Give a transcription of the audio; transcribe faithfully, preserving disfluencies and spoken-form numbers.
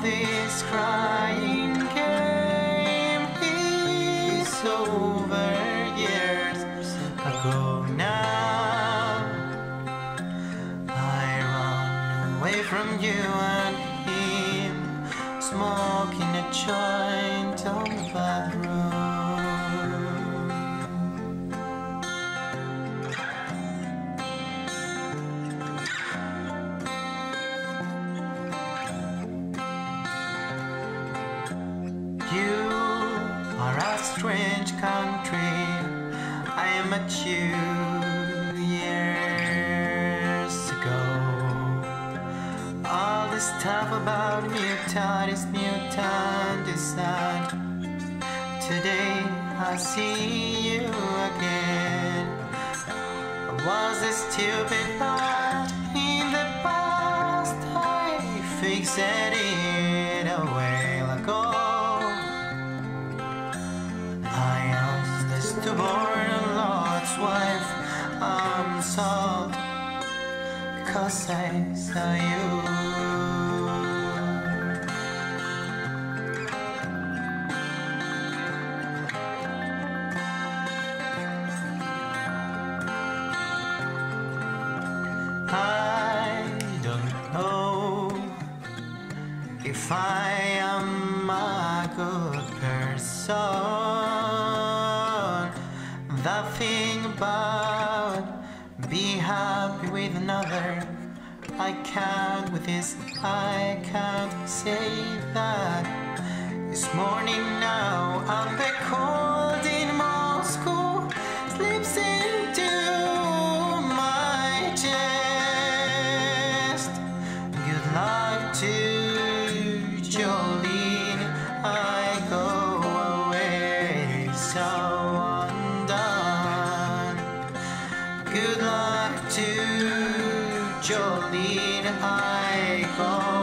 this crying game is over years ago now. I run away from you and him, smoking a joint on the bathroom. You are a strange country. I met you years ago. All this stuff about Mutatis Mutandis, and today I see you again. I was a stupid part in the past. I fixed it a while ago. I am the stubborn Lord's wife. I'm salt, 'cause I saw you. I don't know if I am a good person. That thing about be happy with another, I can't with this, I can't say that. It's morning now and the cold in Moscow slips into my chest. Good luck to Jolene, I go away so undone. Good luck to Jolene, I go